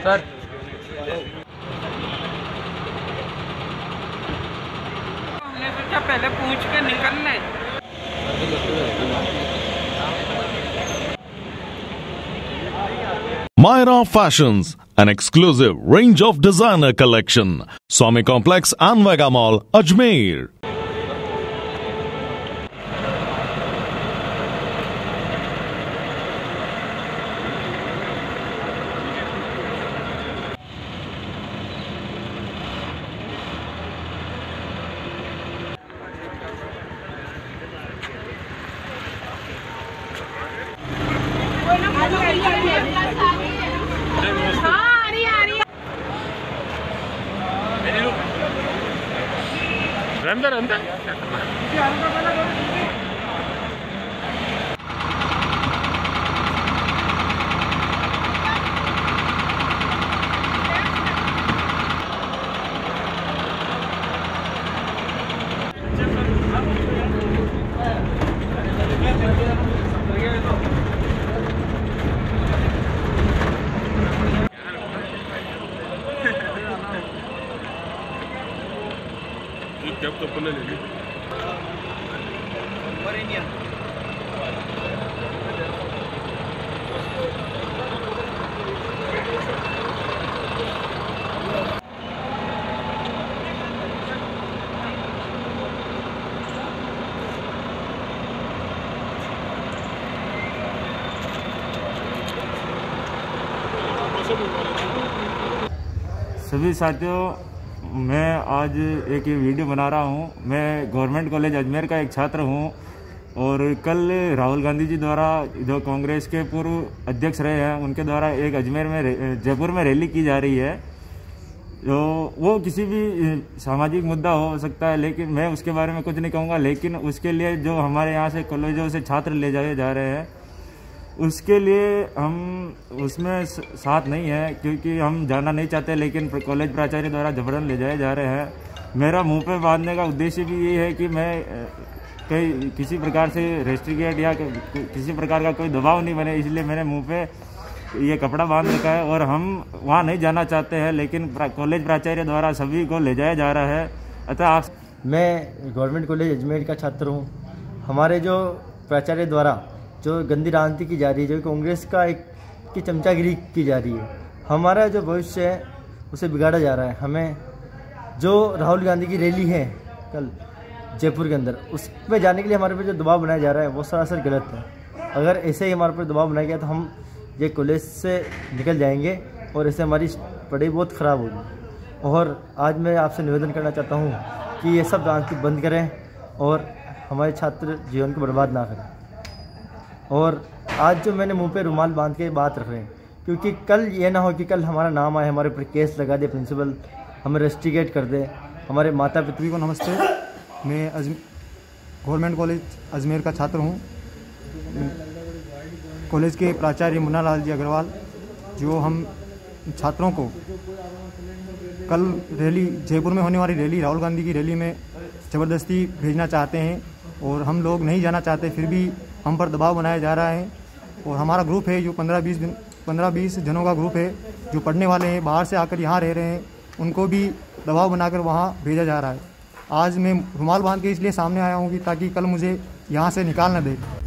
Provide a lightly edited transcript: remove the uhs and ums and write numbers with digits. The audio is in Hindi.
सर हमने सोचा पहले पूछ के निकल ले। Myra Fashions, an exclusive range of designer collection. Swami Complex and Vega Mall, Ajmer. अंदर अंदर जब तो पुनः ले ली सभी साथियों, मैं आज एक वीडियो बना रहा हूँ। मैं गवर्नमेंट कॉलेज अजमेर का एक छात्र हूँ और कल राहुल गांधी जी द्वारा, जो कांग्रेस के पूर्व अध्यक्ष रहे हैं, उनके द्वारा एक अजमेर में जयपुर में रैली की जा रही है। जो वो किसी भी सामाजिक मुद्दा हो सकता है, लेकिन मैं उसके बारे में कुछ नहीं कहूँगा। लेकिन उसके लिए जो हमारे यहाँ से कॉलेजों से छात्र ले जाए जा रहे हैं, उसके लिए हम उसमें साथ नहीं है, क्योंकि हम जाना नहीं चाहते, लेकिन कॉलेज प्राचार्य द्वारा जबरन ले जाए जा रहे हैं। मेरा मुंह पे बांधने का उद्देश्य भी ये है कि मैं किसी प्रकार से रेस्ट्रिकेट या किसी प्रकार का कोई दबाव नहीं बने, इसलिए मैंने मुंह पे ये कपड़ा बांध रखा है। और हम वहाँ नहीं जाना चाहते हैं, लेकिन कॉलेज प्राचार्य द्वारा सभी को ले जाया जा रहा है। अतः मैं गवर्नमेंट कॉलेज अजमेर का छात्र हूँ। हमारे जो प्राचार्य द्वारा जो गंदी राजनीति की जा रही है, जो कांग्रेस का एक की चमचागिरी की जा रही है, हमारा जो भविष्य है उसे बिगाड़ा जा रहा है। हमें जो राहुल गांधी की रैली है कल जयपुर के अंदर, उसमें जाने के लिए हमारे पर जो दबाव बनाया जा रहा है वो सरासर गलत है। अगर ऐसे ही हमारे पर दबाव बनाया गया तो हम ये कॉलेज से निकल जाएंगे और ऐसे हमारी पढ़ाई बहुत ख़राब होगी। और आज मैं आपसे निवेदन करना चाहता हूँ कि ये सब राजनीति बंद करें और हमारे छात्र जीवन को बर्बाद ना करें। और आज जो मैंने मुंह पे रुमाल बांध के बात रख रहे हैं, क्योंकि कल ये ना हो कि कल हमारा नाम आए, हमारे ऊपर केस लगा दे प्रिंसिपल, हमें रेस्ट्रिकेट कर दे, हमारे माता पिता को। नमस्ते, मैं गवर्नमेंट कॉलेज अजमेर का छात्र हूँ। कॉलेज के प्राचार्य मुन्ना लाल जी अग्रवाल, जो हम छात्रों को कल रैली, जयपुर में होने वाली रैली, राहुल गांधी की रैली में ज़बरदस्ती भेजना चाहते हैं और हम लोग नहीं जाना चाहते, फिर भी हम पर दबाव बनाया जा रहा है। और हमारा ग्रुप है जो 15-20 जनों का ग्रुप है, जो पढ़ने वाले हैं, बाहर से आकर यहाँ रह रहे हैं, उनको भी दबाव बनाकर वहाँ भेजा जा रहा है। आज मैं रुमाल बांध के इसलिए सामने आया हूँ कि ताकि कल मुझे यहाँ से निकाल न दे।